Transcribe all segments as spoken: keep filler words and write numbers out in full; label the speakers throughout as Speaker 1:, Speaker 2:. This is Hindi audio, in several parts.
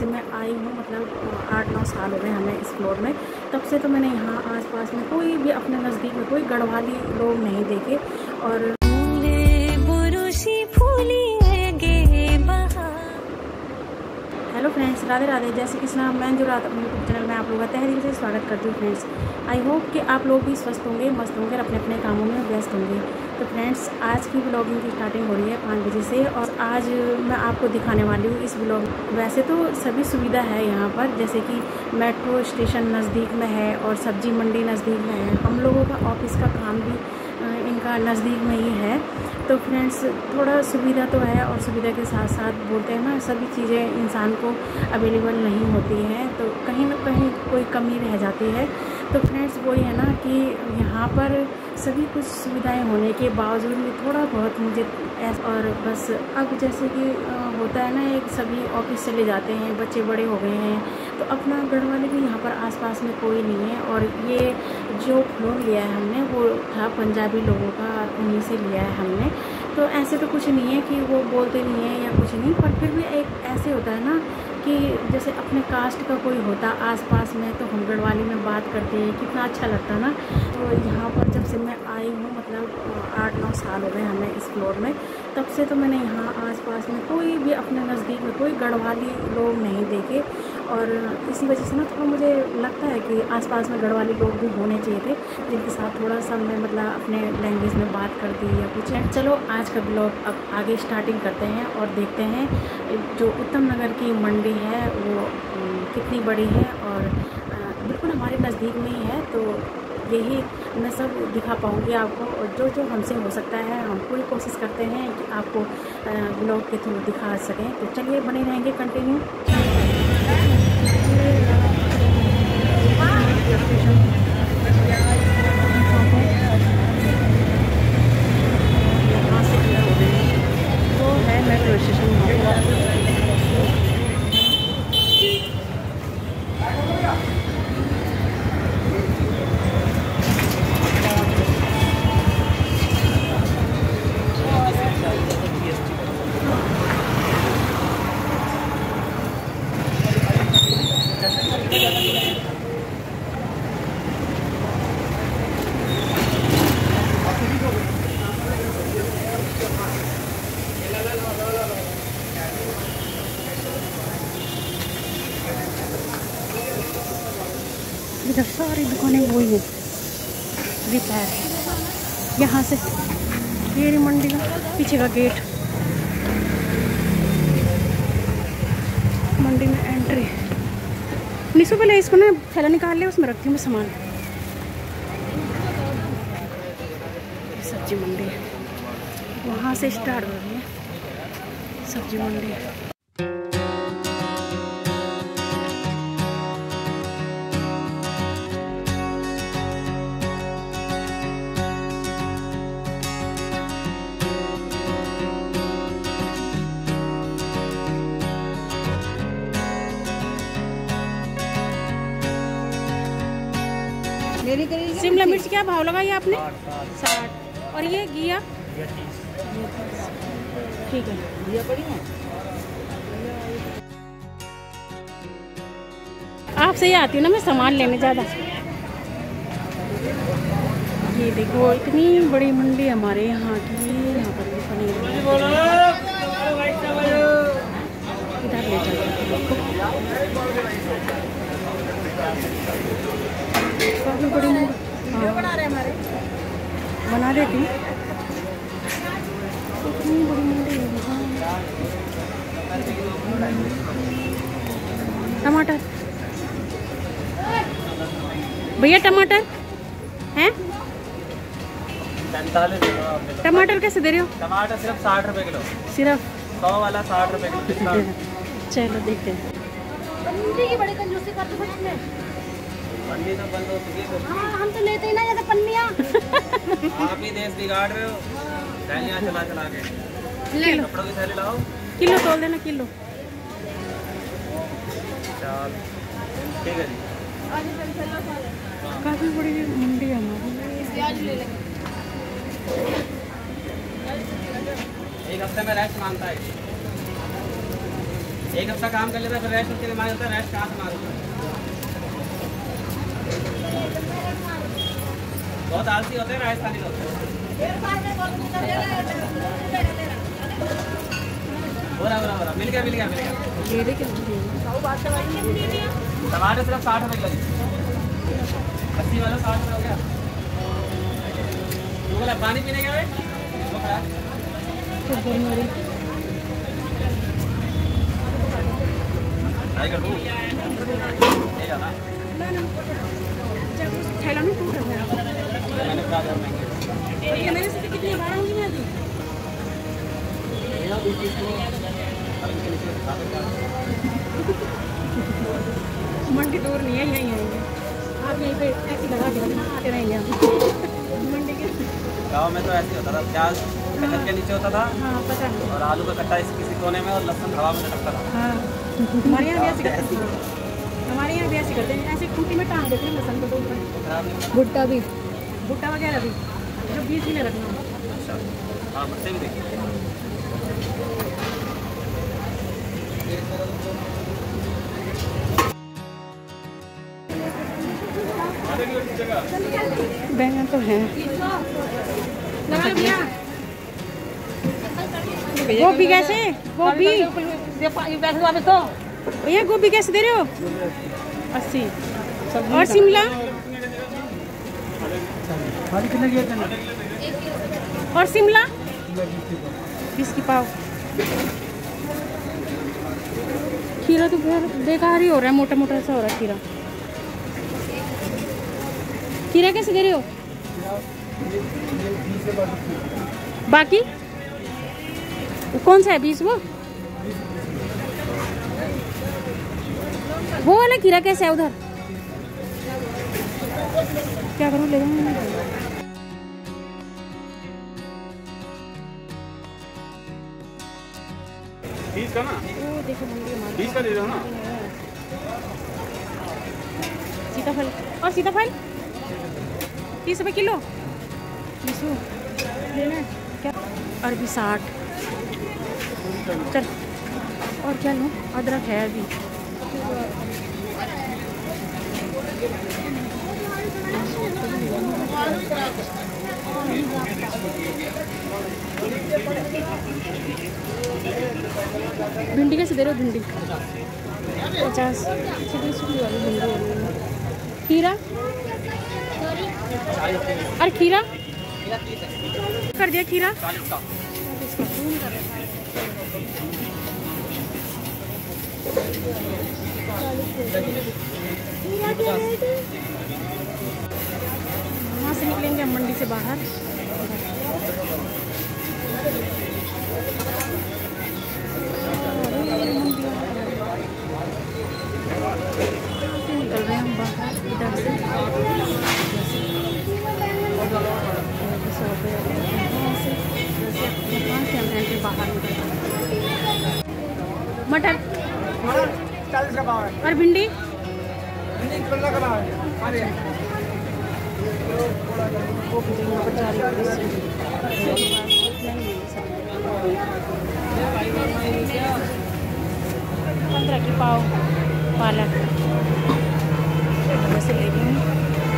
Speaker 1: मैं आई हूँ, मतलब आठ नौ साल हो गए हमें इस फ्लोर में, तब से तो मैंने यहाँ आसपास में कोई भी अपने नज़दीक में कोई गढ़वाली लोग नहीं देखे। और हेलो फ्रेंड्स, राधे राधे, जय श्री कृष्णा। मैं जो रात अपने यूट्यूब चैनल में आप लोगों का तहे दिल से स्वागत करती हूँ। फ्रेंड्स, आई होप कि आप लोग भी स्वस्थ होंगे, मस्त होंगे और अपने अपने कामों में व्यस्त होंगे। तो फ्रेंड्स, आज की ब्लॉगिंग की स्टार्टिंग हो रही है पाँच बजे से, और आज मैं आपको दिखाने वाली हूँ इस ब्लॉग। वैसे तो सभी सुविधा है यहाँ पर, जैसे कि मेट्रो स्टेशन नज़दीक में है और सब्जी मंडी नज़दीक में है। हम लोगों का ऑफिस का काम भी इनका नज़दीक में ही है। तो फ्रेंड्स, थोड़ा सुविधा तो है, और सुविधा के साथ साथ बोलते हैं ना, सभी चीज़ें इंसान को अवेलेबल नहीं होती हैं, तो कहीं ना कहीं कोई कमी रह जाती है। तो फ्रेंड्स, वही है ना कि यहाँ पर सभी कुछ सुविधाएं होने के बावजूद भी थोड़ा बहुत मुझे ऐसा, और बस अब जैसे कि होता है ना, एक सभी ऑफिस चले जाते हैं, बच्चे बड़े हो गए हैं, तो अपना गढ़वाली भी यहाँ पर आसपास में कोई नहीं है। और ये जो फ्लोर लिया है हमने, वो था पंजाबी लोगों का, उन्हीं से लिया है हमने। तो ऐसे तो कुछ नहीं है कि वो बोलते नहीं है या कुछ नहीं, पर फिर भी एक ऐसे होता है ना कि जैसे अपने कास्ट का कोई होता आसपास में, तो हम गढ़वाली में बात करते हैं, कितना अच्छा लगता है ना। तो यहाँ पर जब से मैं आई हूँ, मतलब आठ नौ साल हो गए हमें इस फ्लोर में, तब से तो मैंने यहाँ आसपास में कोई भी अपने नज़दीक में कोई गढ़वाली लोग नहीं देखे। और इसी वजह से ना थोड़ा मुझे लगता है कि आसपास में गढ़वाली लोग भी होने चाहिए थे, जिनके साथ थोड़ा सा मैं मतलब अपने लैंग्वेज में बात कर दी या कुछ। चलो आज का ब्लॉग अब आगे स्टार्टिंग करते हैं और देखते हैं जो उत्तम नगर की मंडी है वो कितनी बड़ी है, और बिल्कुल हमारे नज़दीक में ही है। तो यही मैं सब दिखा पाऊँगी आपको, और जो जो हमसे हो सकता है हम पूरी कोशिश करते हैं कि आपको ब्लॉग के थ्रू दिखा सकें। तो चलिए, बने रहेंगे कंटिन्यू। यहाँ से वो है मेट्रो स्टेशन। इधर सारी दुकानें वही हैं, रिपेयर है। यहाँ से ये मंडी का पीछे का गेट, मंडी में एंट्री। निशु पहले इसको ना थैला निकाल ले, उसमें रखती हूँ मैं सामान। सब्जी मंडी है, वहाँ से स्टार्ट हो रही है सब्जी मंडी। शिमला मिर्च क्या भाव लगाई आपने? साठ। और ये घिया? ठीक है, घिया पड़ी है। आपसे ही आती हूँ ना मैं सामान लेने ज़्यादा। ये देखो, इतनी बड़ी मंडी हमारे यहाँ की। यहाँ पर भी पनीर इधर ले जाते, काफी बड़ी मंडी। हाँ, बना रहे हमारे बना देती हूँ। इतनी बड़ी मंडी है। टमाटर भैया, टमाटर हैं? टमाटर कैसे दे रहे हो?
Speaker 2: टमाटर सिर्फ साठ रुपए किलो।
Speaker 1: सिर्फ
Speaker 2: सौ वाला साठ रुपए किलो।
Speaker 1: चलो देखते हैं।
Speaker 3: की बड़ी कंजूसी करते कुछ नहीं।
Speaker 2: मंडी तो बंद हो चुकी है।
Speaker 3: हाँ, हम तो लेते ही ना जैसे पन्नियाँ।
Speaker 2: आप ही देश बिगाड़ रहे हो, थैलियाँ चला चला के।
Speaker 1: ले लो,
Speaker 2: कपड़ों की थैली लाओ।
Speaker 1: किलो तोल देना, किलो।
Speaker 2: चल ठीक है जी।
Speaker 1: काफी बड़ी मंडी है हमारी।
Speaker 2: एक हफ्ते में रेस्ट मांगता है। एक हफ्ता काम कर लेता है फिर रेस्ट उसके लिए मार होता है। रेस्ट कहाँ से मारूंगा? बहुत आलसी होते हैं राजस्थानी लोग। बोला बोला बोला मिल गया मिल गया मिल गया। टमाटर सिर्फ साठ रुपए किलो, अस्सी वाला साठ रुपये हो गया। तू बोला पानी पीने का भाई ट्राई कर दूँ ले जाना।
Speaker 1: थैला में टूट गया।
Speaker 2: मैंने कहा था महंगे
Speaker 1: ये मेरे से कितनी बार होगी मैं अभी मंडी दूर नहीं है, यहीं आएंगे आप। यहीं पे ऐसी लगा के रखना, आते रहेंगे हम मंडी के।
Speaker 2: गाँव में तो ऐसे होता था, प्याज कटहल के नीचे होता था।
Speaker 1: हाँ पता है।
Speaker 2: और आलू का कट्टा इस किसी कोने में और लहसुन हवा में लटकता था।
Speaker 1: हाँ हमारे यहाँ भी ऐसे करते हैं। हमारे यहाँ भी ऐसे करते हैं, ऐसे खूंटी में टांग देते हैं लहसुन को। तो ऊपर भुट्टा भी, भुट्टा वगैरह भी जो बीच में रखना।
Speaker 2: अच्छा हाँ बच्चे भी देखिए।
Speaker 1: बैंगन तो है। गोभी कैसे? गोभी भैया गोभी कैसे दे रहे हो? अस्सी। और शिमला और शिमला बीस की पाव। खीरा तो बेकार ही हो रहा है, मोटा मोटा सा हो रहा है खीरा। खीरा कैसे दे रहे हो? बाकी कौन सा है? बीस। वो वो वाला खीरा कैसे है उधर? क्या करूँ, ले जाऊँ?
Speaker 2: बीस का ना?
Speaker 1: वो देखो मंडी हमारी।
Speaker 2: बीस का दे दो ना।
Speaker 1: सीताफल और सीताफल तीस रुपये किलो। बीस लेना है क्या? अरबी साठ। चल और क्या लूँ? अदरक है अभी। भिंडी कैसे दे रहे हो? भिंडी पचास। वाली भिंडी वाली। खीरा अरे खीरा कर दिया। खीरा वहाँ से निकलेंगे हम मंडी से बाहर। निकल रहे हैं हम बाहर इधर से। बाहर मटर
Speaker 4: चालीस का भाव है।
Speaker 1: और भिंडी
Speaker 4: पंद्रह का भाव है।
Speaker 1: पंद्रह की पाव पालक वैसे ले रही हूँ।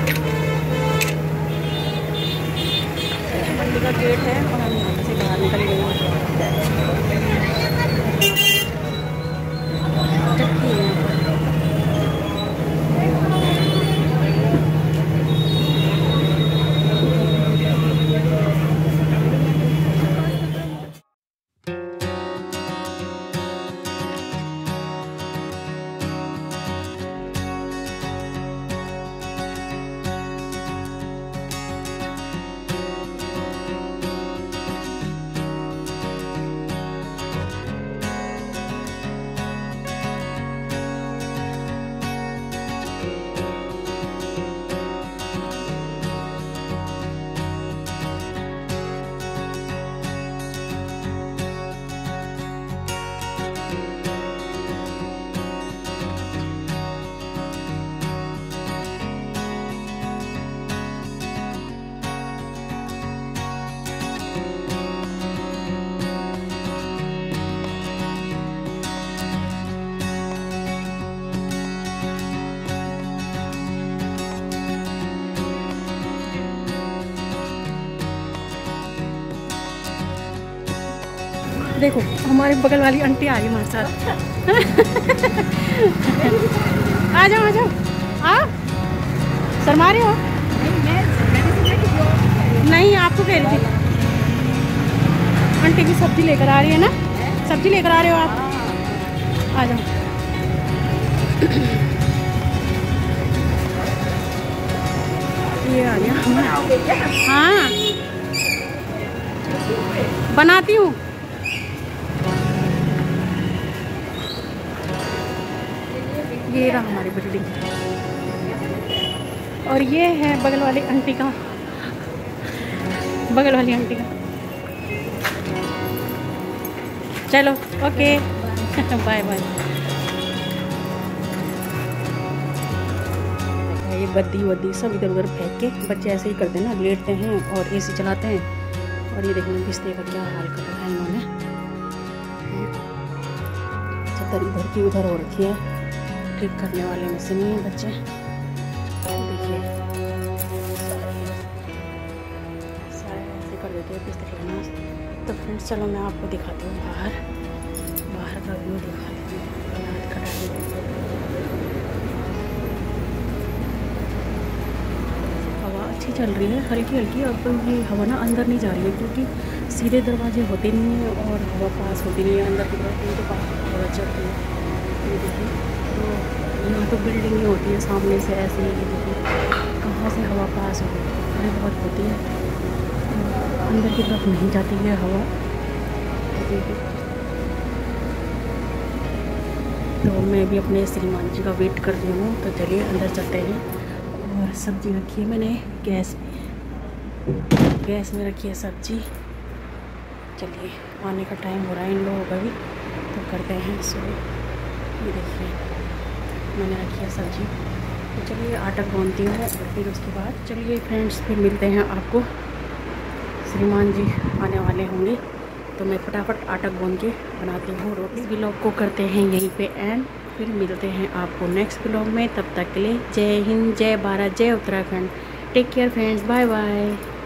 Speaker 1: मंडी का गेट है और हम यहाँ से बाहर निकल गए हैं। चक्की है यहाँ पर। देखो हमारे बगल वाली आंटी आ रही है हमारे साथ। आ जाओ आ जाओ। हाँ शर्मा रहे हो? नहीं आपको कह रही थी। आंटी की सब्जी लेकर आ रही है ना, सब्जी लेकर आ रहे हो आप? आ जाओ। ये आ गया। हाँ बनाती हूँ। ये रहा हमारी बिल्डिंग और ये है बगल वाली आंटी का, बगल वाली आंटी का। चलो ओके बाय बाय। ये बद्दी वद्दी सब इधर उधर फेंक के बच्चे ऐसे ही करते हैं ना, लेटते हैं और एसी चलाते हैं। और ये देखना बिस्तर का क्या हाल कर रखा है इन्होंने। चादर इधर की उधर हो रखी है, ठीक करने वाले में से नहीं है बच्चे। देखिए सारे ऐसे कर देते हैं बिस्तर लेना। तो फ्रेंड्स चलो मैं आपको दिखाती हूँ बाहर, बाहर का व्यू दिखाती हूँ। हवा अच्छी चल रही है, हल्की हल्की। अब तो ये हवा ना अंदर नहीं जा रही है क्योंकि सीधे दरवाजे होते नहीं हैं और हवा पास होती नहीं है अंदर की तरफ, तो पास हवा चलती है। ये देखिए तो यहाँ तो बिल्डिंग ही होती है सामने से ऐसे ही। देखिए कहाँ से हवा पास होती है, थोड़ी बहुत होती है, अंदर की तरफ नहीं जाती है हवा। तो मैं भी अपने श्रीमान जी का वेट कर रही हूँ, तो चलिए अंदर चलते हैं। और सब्जी रखी है मैंने गैस में, गैस में रखी है सब्जी। चलिए आने का टाइम हो रहा है इन लोगों का भी, तो करते हैं सो। ये देखिए मैंने रखी है सब्जी, तो चलिए आटा गूंथती हूँ और फिर उसके बाद चलिए फ्रेंड्स फिर मिलते हैं आपको। श्रीमान जी आने वाले होंगे तो मैं फटाफट आटा गूंथ के बनाती हूँ रोटी। व्लॉग को करते हैं यहीं पे एंड, फिर मिलते हैं आपको नेक्स्ट व्लॉग में। तब तक के लिए जय हिंद, जय भारत, जय Uttarakhand. Take care friends, bye bye.